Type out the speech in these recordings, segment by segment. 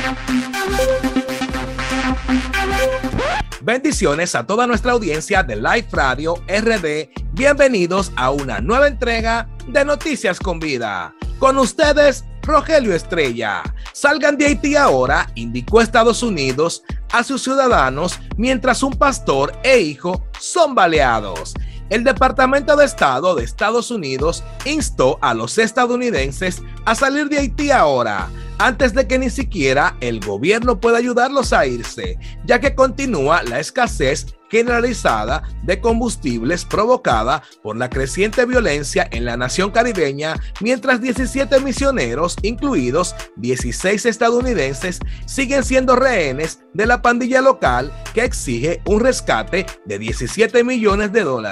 Bendiciones a toda nuestra audiencia de Live Radio RD. Bienvenidos a una nueva entrega de Noticias con Vida. Con ustedes, Rogelio Estrella. Salgan de Haití ahora, indicó Estados Unidos a sus ciudadanos mientras un pastor e hijo son baleados. El Departamento de Estado de Estados Unidos instó a los estadounidenses a salir de Haití ahora, antes de que ni siquiera el gobierno pueda ayudarlos a irse, ya que continúa la escasez generalizada de combustibles provocada por la creciente violencia en la nación caribeña, mientras 17 misioneros, incluidos 16 estadounidenses, siguen siendo rehenes de la pandilla local que exige un rescate de $17 millones.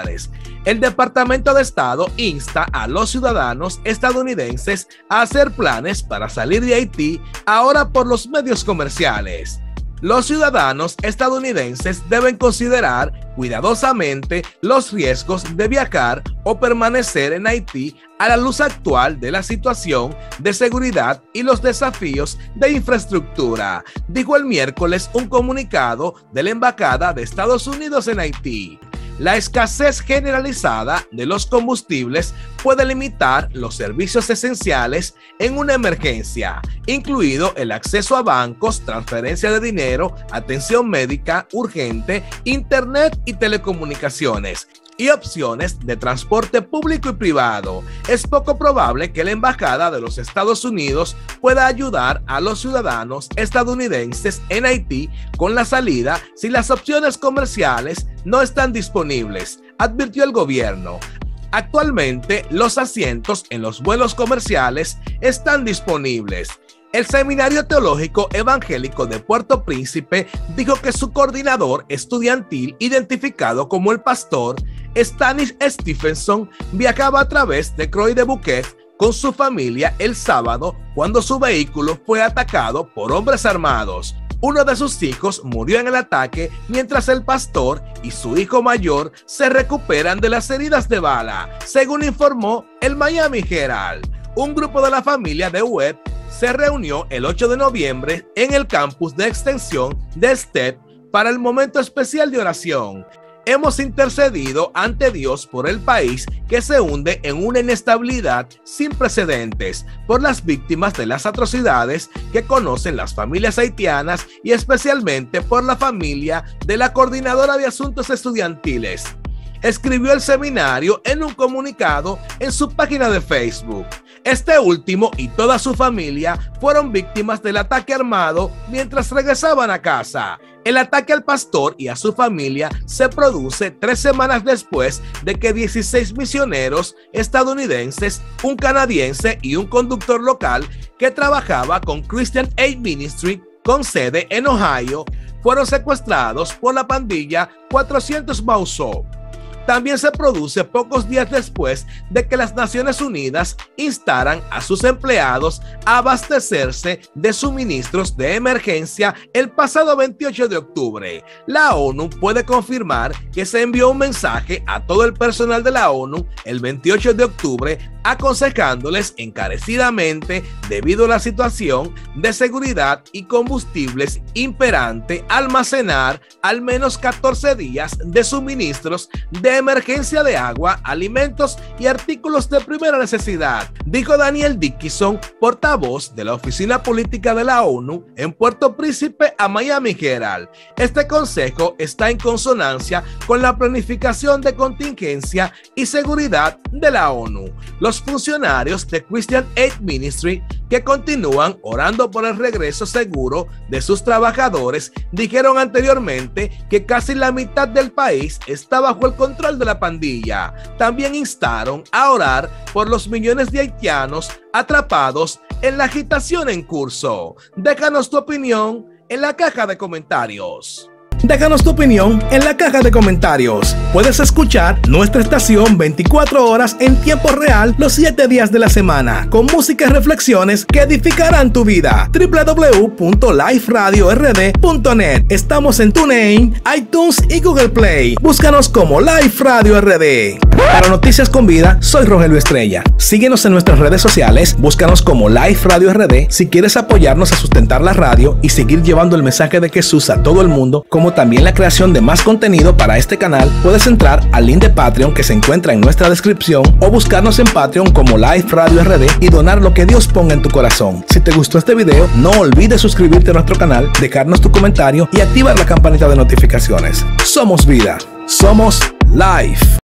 El Departamento de Estado insta a los ciudadanos estadounidenses a hacer planes para salir de Haití ahora por los medios comerciales. Los ciudadanos estadounidenses deben considerar cuidadosamente los riesgos de viajar o permanecer en Haití a la luz actual de la situación de seguridad y los desafíos de infraestructura, dijo el miércoles un comunicado de la Embajada de Estados Unidos en Haití. La escasez generalizada de los combustibles puede limitar los servicios esenciales en una emergencia, incluido el acceso a bancos, transferencia de dinero, atención médica urgente, internet y telecomunicaciones, y opciones de transporte público y privado. Es poco probable que la Embajada de los Estados Unidos pueda ayudar a los ciudadanos estadounidenses en Haití con la salida si las opciones comerciales no están disponibles, advirtió el gobierno. Actualmente, los asientos en los vuelos comerciales están disponibles. El Seminario Teológico Evangélico de Puerto Príncipe dijo que su coordinador estudiantil, identificado como el pastor Stanis Stephenson, viajaba a través de Croix de Bouquet con su familia el sábado cuando su vehículo fue atacado por hombres armados. Uno de sus hijos murió en el ataque, mientras el pastor y su hijo mayor se recuperan de las heridas de bala, según informó el Miami Herald. Un grupo de la familia de Webb se reunió el 8 de noviembre en el campus de extensión de STEP para el momento especial de oración. Hemos intercedido ante Dios por el país que se hunde en una inestabilidad sin precedentes, por las víctimas de las atrocidades que conocen las familias haitianas y especialmente por la familia de la coordinadora de asuntos estudiantiles, escribió el seminario en un comunicado en su página de Facebook. Este último y toda su familia fueron víctimas del ataque armado mientras regresaban a casa. El ataque al pastor y a su familia se produce 3 semanas después de que 16 misioneros estadounidenses, un canadiense y un conductor local que trabajaba con Christian Aid Ministry con sede en Ohio, fueron secuestrados por la pandilla 400 Mauso. También se produce pocos días después de que las Naciones Unidas instaran a sus empleados a abastecerse de suministros de emergencia el pasado 28 de octubre. La ONU puede confirmar que se envió un mensaje a todo el personal de la ONU el 28 de octubre aconsejándoles encarecidamente, debido a la situación de seguridad y combustibles imperante, almacenar al menos 14 días de suministros de emergencia de agua, alimentos y artículos de primera necesidad, dijo Daniel Dickinson, portavoz de la Oficina Política de la ONU en Puerto Príncipe a Miami Herald. Este consejo está en consonancia con la planificación de contingencia y seguridad de la ONU. Los funcionarios de Christian Aid Ministry, que continúan orando por el regreso seguro de sus trabajadores, dijeron anteriormente que casi la mitad del país está bajo el control de la pandilla. También instaron a orar por los millones de haitianos atrapados en la agitación en curso. Déjanos tu opinión en la caja de comentarios. Déjanos tu opinión en la caja de comentarios. Puedes escuchar nuestra estación 24 horas en tiempo real los 7 días de la semana, con música y reflexiones que edificarán tu vida. www.liferadiord.net. Estamos en TuneIn, iTunes y Google Play. Búscanos como Live Radio RD. Para Noticias con Vida, soy Rogelio Estrella. Síguenos en nuestras redes sociales, búscanos como Life Radio RD si quieres apoyarnos a sustentar la radio y seguir llevando el mensaje de Jesús a todo el mundo, como también la creación de más contenido para este canal. Puedes entrar al link de Patreon que se encuentra en nuestra descripción o buscarnos en Patreon como Life Radio RD y donar lo que Dios ponga en tu corazón. Si te gustó este video, no olvides suscribirte a nuestro canal, dejarnos tu comentario y activar la campanita de notificaciones. Somos Vida, somos Life.